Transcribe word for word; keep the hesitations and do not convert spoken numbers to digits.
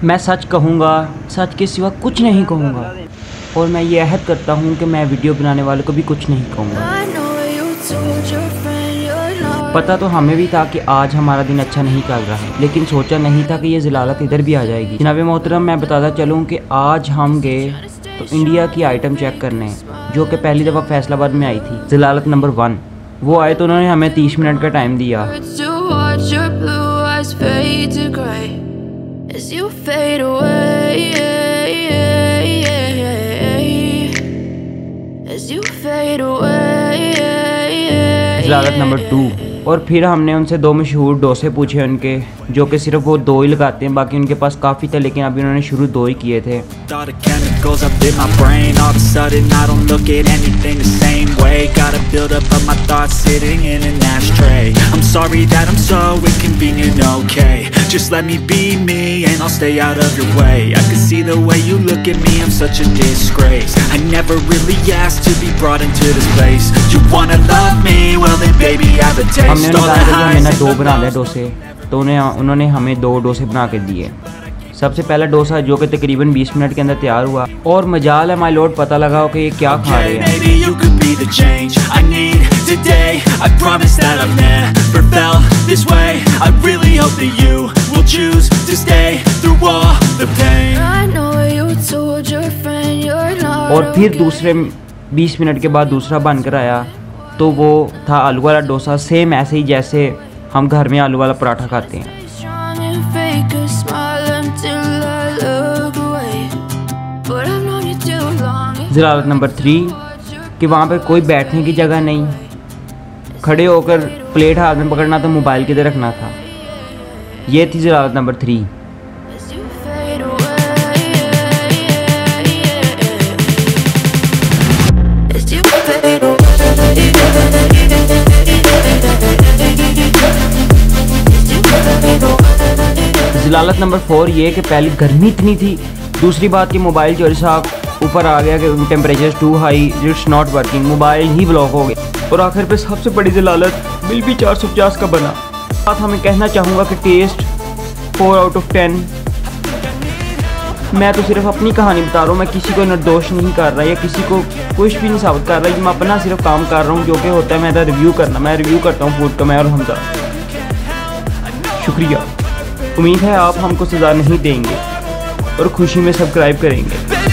मैं सच कहूँगा, सच के सिवा कुछ नहीं कहूँगा, और मैं ये अहद करता हूँ कि मैं वीडियो बनाने वालों को भी कुछ नहीं कहूँगा। पता तो हमें भी था कि आज हमारा दिन अच्छा नहीं चल रहा है, लेकिन सोचा नहीं था कि ये ज़लालत इधर भी आ जाएगी। जनाब मोहतरम, मैं बताता चलूँ कि आज हम गए तो इंडिया की आइटम चेक करने, जो कि पहली दफ़ा फैसलाबाद में आई थी, ज़लालत नंबर वन। वो आए तो उन्होंने हमें तीस मिनट का टाइम दिया। ज़लालत नंबर टू। और फिर हमने उनसे दो मशहूर डोसे पूछे उनके, जो कि सिर्फ वो दो ही लगाते हैं, बाकी उनके पास काफ़ी थे, लेकिन अभी उन्होंने शुरू दो ही किए थे। हमने बताया कि हमें ना दो बना लें डोसे, तो उन्हें उन्होंने हमें दो डोसे बना के दिए। सबसे पहला डोसा जो कि तकरीबन बीस मिनट के अंदर तैयार हुआ, और मजाल है माय लॉर्ड पता लगा कि ये क्या खा रहे हैं। और फिर दूसरे बीस मिनट के बाद दूसरा बनकर आया, तो वो था आलू वाला डोसा, सेम ऐसे ही जैसे हम घर में आलू वाला पराठा खाते हैं। ज़लालत नंबर थ्री कि वहाँ पर कोई बैठने की जगह नहीं, खड़े होकर प्लेट हाथ में पकड़ना तो मोबाइल किधर रखना था। ये थी ज़लालत नंबर थ्री। ज़लालत नंबर फोर ये कि पहली गर्मी इतनी थी, दूसरी बात कि मोबाइल चोरी साहब ऊपर आ गया कि temperature too high, it's not working, mobile ही ब्लॉक हो गया। और आखिर पे सबसे बड़ी ज़लालत बिल भी चार सौ पचास का बना। बात हमें कहना चाहूँगा कि test four out of ten. मैं तो सिर्फ अपनी कहानी बता रहा हूँ, मैं किसी को निर्दोष नहीं कर रहा या किसी को कुछ भी नहीं साबित कर रहा, मैं अपना सिर्फ काम कर रहा हूँ, जो कि होता है मेरा रिव्यू करना। मैं रिव्यू करता हूँ फूड का, मैं और हमजा। शुक्रिया। उम्मीद है आप हमको सज़ा नहीं देंगे और खुशी में सब्सक्राइब करेंगे।